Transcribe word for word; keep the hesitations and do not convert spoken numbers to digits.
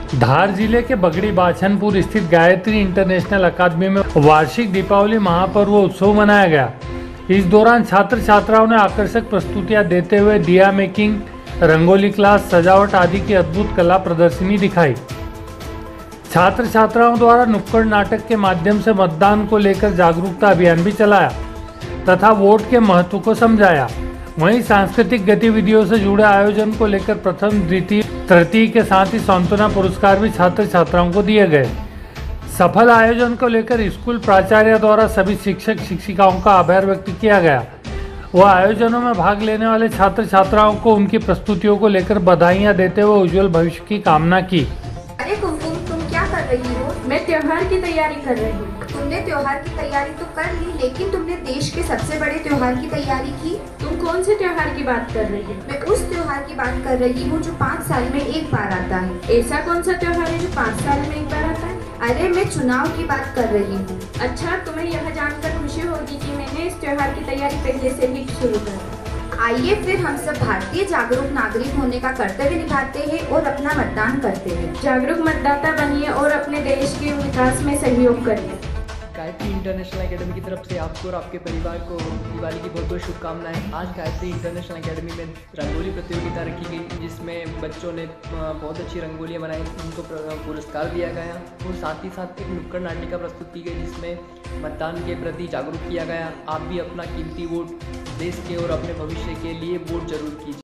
धार जिले के बगड़ी बाछनपुर स्थित गायत्री इंटरनेशनल अकादमी में वार्षिक दीपावली महापर्व उत्सव मनाया गया। इस दौरान छात्र छात्राओं ने आकर्षक प्रस्तुतियां देते हुए दिया मेकिंग, रंगोली क्लास, सजावट आदि की अद्भुत कला प्रदर्शनी दिखाई। छात्र छात्राओं द्वारा नुक्कड़ नाटक के माध्यम से मतदान को लेकर जागरूकता अभियान भी चलाया तथा वोट के महत्व को समझाया। वहीं सांस्कृतिक गतिविधियों से जुड़े आयोजन को लेकर प्रथम, द्वितीय, तृतीय के साथ ही सांत्वना पुरस्कार भी छात्र छात्राओं को दिए गए। सफल आयोजन को लेकर स्कूल प्राचार्य द्वारा सभी शिक्षक शिक्षिकाओं का आभार व्यक्त किया गया। वह आयोजनों में भाग लेने वाले छात्र छात्राओं को उनकी प्रस्तुतियों को लेकर बधाइयां देते हुए उज्जवल भविष्य की कामना की। अरे कुमकुम, तुम क्या कर रही हो? मैं त्योहार की तैयारी कर रही हूँ। तुमने त्योहार की तैयारी तो कर ली, लेकिन तुमने देश के सबसे बड़े त्योहार की तैयारी की? तुम कौन से त्योहार की बात कर रही हो? मैं उस त्योहार की बात कर रही हूँ जो पाँच साल में एक बार आता है। ऐसा कौन सा त्योहार है जो पाँच साल में एक बार आता है? अरे मैं चुनाव की बात कर रही हूँ। अच्छा, तुम्हें यह जानकर खुशी होगी कि मैंने इस त्योहार की तैयारी पहले से ही शुरू कर दी। आइए फिर हम सब भारतीय जागरूक नागरिक होने का कर्तव्य निभाते हैं और अपना मतदान करते हैं। जागरूक मतदाता बनिए और अपने देश के विकास में सहयोग करिए। गायत्री इंटरनेशनल एकेडमी की तरफ से आपको और आपके परिवार को दिवाली की बहुत बहुत शुभकामनाएं। आज गायत्री इंटरनेशनल एकेडमी में रंगोली प्रतियोगिता रखी गई, जिसमें बच्चों ने बहुत अच्छी रंगोलियां बनाई, उनको पुरस्कार दिया गया और साथ ही साथ एक नुक्कड़ नाटिका प्रस्तुत की गई जिसमें मतदान के प्रति जागरूक किया गया। आप भी अपना कीमती वोट देश के और अपने भविष्य के लिए वोट जरूर कीजिए।